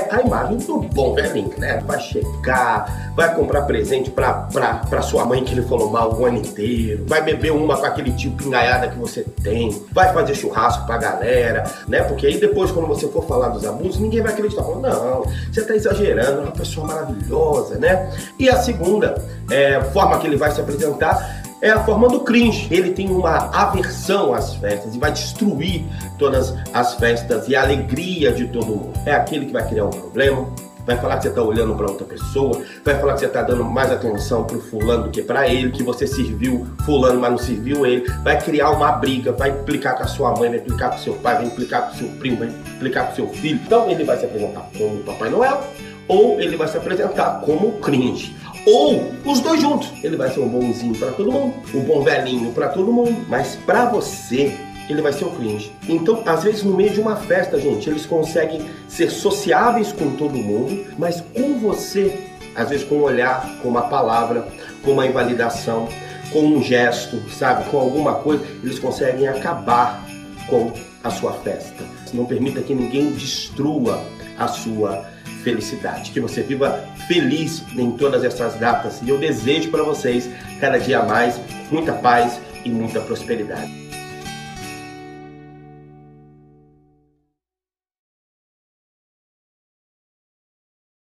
é a imagem do bom velhinho, né? Vai chegar, vai comprar presente pra sua mãe que ele falou mal o ano inteiro, vai beber uma com aquele tio pingaiada que você tem, vai fazer churrasco pra galera, né? Porque aí depois, quando você for falar dos abusos, ninguém vai acreditar. Falando, não, você tá exagerando, é uma pessoa maravilhosa, né? E a segunda forma que ele vai se apresentar é a forma do cringe. Ele tem uma aversão às festas e vai destruir todas as festas e a alegria de todo mundo. É aquele que vai criar um problema, vai falar que você está olhando para outra pessoa, vai falar que você está dando mais atenção para o fulano do que para ele, que você serviu fulano, mas não serviu ele, vai criar uma briga, vai implicar com a sua mãe, vai implicar com o seu pai, vai implicar com o seu primo, vai implicar com o seu filho. Então ele vai se apresentar como Papai Noel, ou ele vai se apresentar como cringe. Ou os dois juntos. Ele vai ser um bonzinho para todo mundo, um bom velhinho para todo mundo, mas para você ele vai ser o cringe. Então, às vezes no meio de uma festa, gente, eles conseguem ser sociáveis com todo mundo, mas com você, às vezes com um olhar, com uma palavra, com uma invalidação, com um gesto, sabe, com alguma coisa, eles conseguem acabar com a sua festa. Não permita que ninguém destrua a sua felicidade, que você viva feliz em todas essas datas, e eu desejo para vocês cada dia mais muita paz e muita prosperidade.